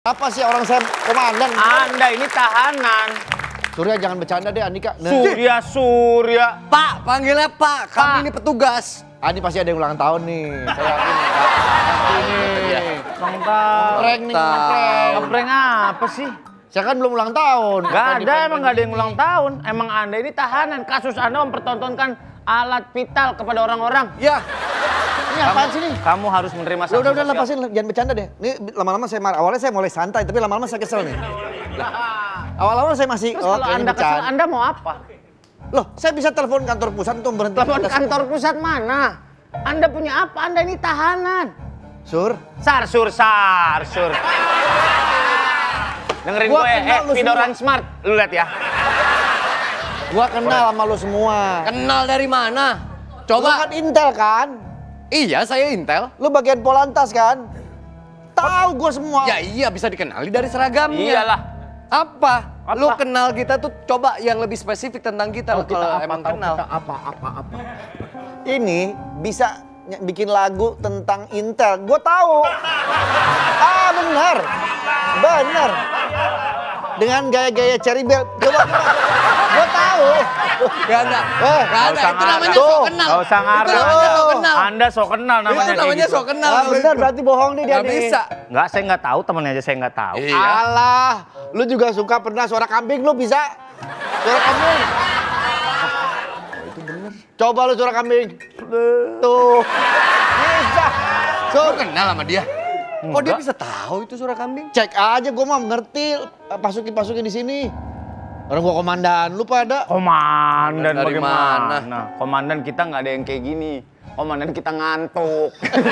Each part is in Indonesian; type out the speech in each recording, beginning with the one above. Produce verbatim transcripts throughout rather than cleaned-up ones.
Apa sih orang saya komandan? Anda ini tahanan. Surya jangan bercanda deh Andika. Nah. Surya, Surya. Pak, panggilnya Pak. Kami ini petugas. Ah, ini pasti ada yang ulang tahun nih. Saya yakin. Ini. Ulang tahun. Prank nih, prank. Prank apa sih? Saya kan belum ulang tahun. Gak ada, emang gak ada yang ulang tahun. Emang Anda ini tahanan. Kasus Anda mempertontonkan alat vital kepada orang-orang. Ya. Ini apaan sih nih? Kamu harus menerima sanksi. Udah, udah, lepasin. Jangan bercanda deh. Ini lama-lama saya marah. Awalnya saya mulai santai, tapi lama-lama saya kesel nih. Awal-awal saya masih, Terus oh kalau kayaknya Anda kesel, bercanda. Anda mau apa? Loh, saya bisa telepon kantor pusat untuk berhenti. Telepon kantor pusat mana? Anda punya apa? Anda ini tahanan. Sur? Sar, sur, sar, sur. Dengerin Gua gue, kenal eh, lu Vidoran Smart. Lu lihat ya. Gua kenal sama lu semua. Kenal dari mana? Coba. Lu Coba. kan Intel kan? Iya, saya Intel. Lu bagian Polantas kan? Tahu gua semua. Ya iya, bisa dikenali dari seragamnya. Iyalah. Apa? Apa? Lu kenal kita tuh coba yang lebih spesifik tentang kita Tahu kalau apa, emang tahu kenal. kita apa, apa, apa. Ini bisa ny- bikin lagu tentang Intel. Gua tahu. Ah, benar. Benar. Dengan gaya-gaya Cherry Bell. Coba, coba. Gua tahu. Gak ada. Eh, Gak ada. Itu namanya Tuh. sok kenal. Gak usah ngarang. Itu namanya sok kenal. Anda sok kenal namanya Itu namanya kayak gitu. sok kenal. Ah, benar, berarti bohong nih dia Gak nih. bisa. Enggak, saya nggak tahu, temennya aja saya nggak tahu. Iya. Alah, lu juga suka pernah suara kambing lu bisa? Suara kambing. Itu bener. Coba lu suara kambing. Tuh. Bisa. Lu kenal sama dia? Oh dia Enggak. bisa tahu itu suara kambing? Cek aja, gua mah ngerti. Pasukin-pasukin di sini. Orang gua komandan, lu pada. Komandan Dari bagaimana? mana? Komandan kita nggak ada yang kayak gini. Komandan kita ngantuk.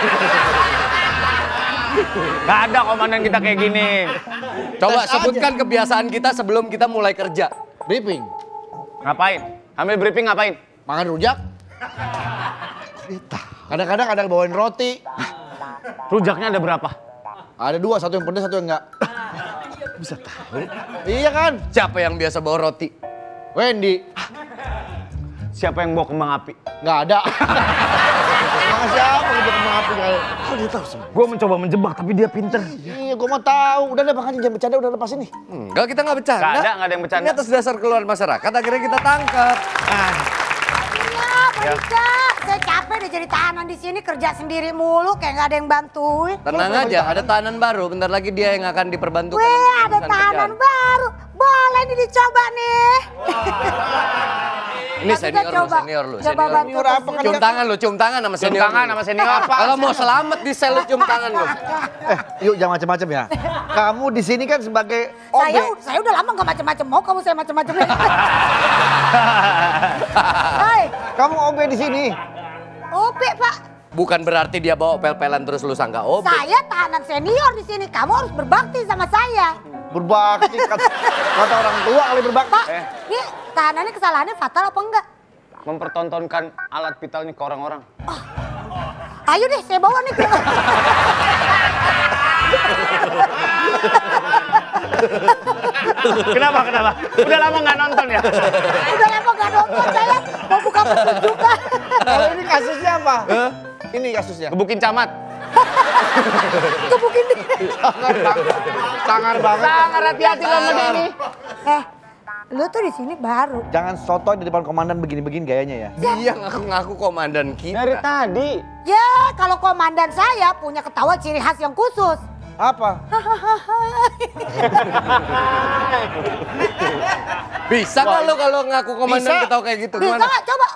Gak ada komandan kita kayak gini. Coba Tes sebutkan kebiasaan kita sebelum kita mulai kerja. Briefing. Ngapain? Ambil briefing ngapain? Makan rujak. Kadang-kadang ada yang bawain roti. Rujaknya ada berapa? Ada dua, satu yang pedas, satu yang enggak. Bisa tahu? Iya kan? Siapa yang biasa bawa roti? Wendy. Siapa yang bawa kembang api? Nggak ada. Emang siapa gitu kembang api kali? Kok dia tahu sih? Gue mencoba menjebak tapi dia pinter. Iya, gua mau tahu. Udah deh, makanya jangan bercanda, udah lepasin nih. Enggak, kita nggak bercanda. Nggak ada, nggak ada yang bercanda. Ini atas dasar keluhan masyarakat, akhirnya kita tangkap. Ah. Iya, Monica. Saya capek deh jadi tahanan di sini kerja sendiri mulu kayak nggak ada yang bantuin. Tenang aja, ada tahanan baru. Bentar lagi dia yang akan diperbantukan. Weh, untuk ada urusan tahanan kerjaan. baru. Boleh nih dicoba nih. Ini Kita senior lu, coba. senior lu. Coba Senior. bantu Senior apa kan? Cium tangan lu, cium tangan sama Cium senior. tangan lu. sama senior apa? Kalau mau selamat di sel lu cium tangan lu. Eh, yuk jangan macam-macam ya. Kamu di sini kan sebagai O B. Saya, saya udah lama nggak macam-macam. Mau kamu saya macam-macam. Hai, Kamu O B di sini. Ope Pak. Bukan berarti dia bawa pel-pelan terus lu sangka oh. Saya tahanan senior di sini. Kamu harus berbakti sama saya. Berbakti kata, kata orang tua kali berbakti. Pak, ini tahanannya kesalahannya fatal apa enggak? Mempertontonkan alat vitalnya ke orang-orang. Ayo deh, saya bawa nih ke... Kenapa, kenapa? Udah lama nggak nonton ya? Udah lama nggak nonton saya. Mau buka pertunjukan. Kalau ini kasusnya apa? Ini kasusnya. Gebukin camat. Gebukin dia. Sangar banget. Sangar banget. Sangat hati-hati lo sama dia ini. Eh, lu tuh di sini baru. Jangan sotoy di depan komandan begini-begini gayanya ya. Dia ngaku-ngaku komandan kita. Dari tadi. Ya, kalau komandan saya punya ketawa ciri khas yang khusus. Apa? Bisa nggak lu kalau ngaku komandan Bisa. ketawa kayak gitu? Bisa Gimana? nggak? Coba.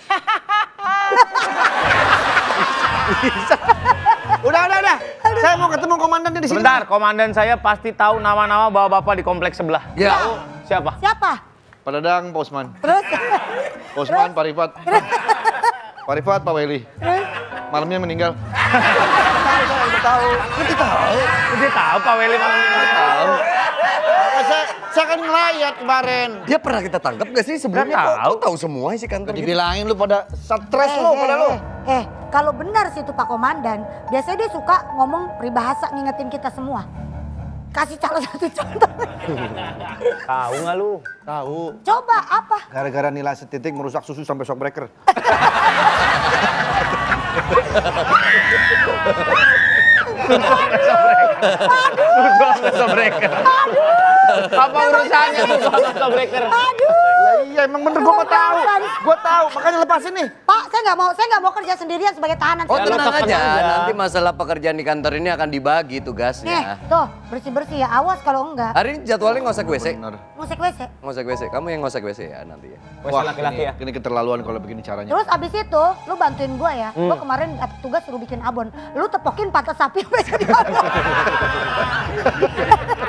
Udah, udah, udah. Saya mau ketemu komandannya di sini. Sebentar, komandan saya pasti tahu nama-nama bapak-bapak di kompleks sebelah. Ya. Tahu siapa? Siapa? Pak Dadang, Pak Usman. Terus? Pak Usman, Pak Rifat. Pak Rifat, Pak Weli. Terus? Malamnya meninggal. Udah tahu. Udah tahu. Dia tahu Pak Weli malam ini. Tahu. Saya, saya kan ngelayat kemarin. Dia pernah kita tangkap gak sih sebelumnya? Nggak Kok- tahu. kok tahu semua isi kantor gitu? Dibilangin lu pada stres lu, pada lu. eh, eh, kalau benar sih itu Pak Komandan, biasanya dia suka ngomong peribahasa ngingetin kita semua. Kasih salah satu contoh. Tahu nggak lu? Tahu. Coba apa? Gara-gara nilai setitik merusak susu sampai shockbreaker. Susu breaker. Apa urusannya susu breaker? Aduh. Lah iya emang bener gue nggak tahu. Gue tahu makanya lepasin nih. Pak, saya nggak mau, saya nggak mau kerja sendirian sebagai tahanan. Oh Ya, lu tenang tekan aja, aja. nanti masalah pekerjaan di kantor ini akan dibagi Nih, tugasnya. tuh bersih-bersih ya. Awas kalau enggak. Hari ini jadwalnya ngosek W C. Bener. Musik W C. Ngosek W C, kamu yang ngosek W C ya nanti ya. Wah, laki-laki ini, ya. ini keterlaluan kalau begini caranya. Terus abis itu, lu bantuin gua ya. Gua kemarin dapet tugas suruh bikin abon. Lu tepokin pantat sapi sampai jadi abon.